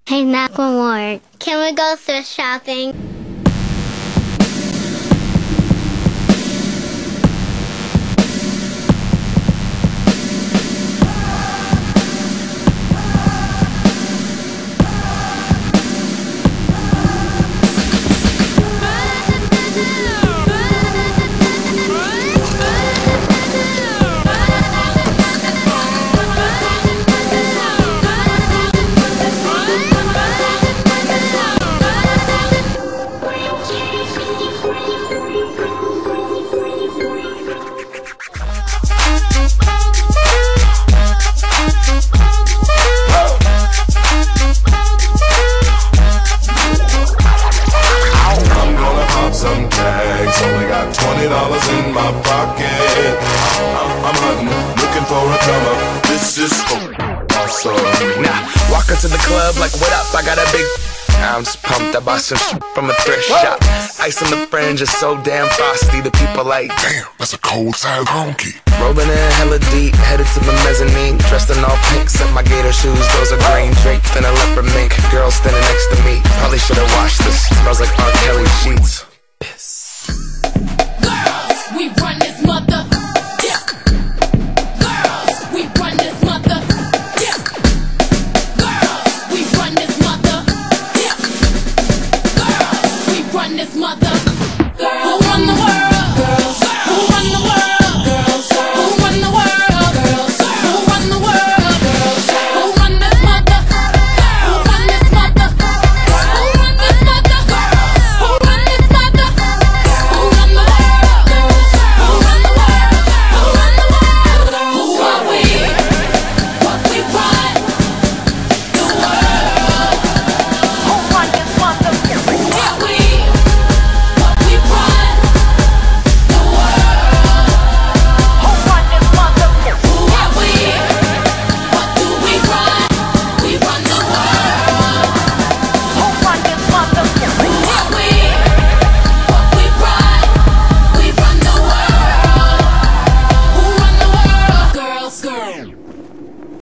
Hey, Macklemore, can we go thrift shopping? Some tags, only got $20 in my pocket. I'm hunting, looking for a come up. This is awesome. Now, walk into the club like, what up? I got a big. I'm just pumped. I bought some from a thrift shop. Ice on the fringe is so damn frosty. The people like, damn, that's a cold side honky. Rolling in hella deep, headed to the mezzanine. Dressed in all pink, set my gator shoes. Those are green draped in a leopard mink. Girl standing next to me, probably should've washed this. Smells like R.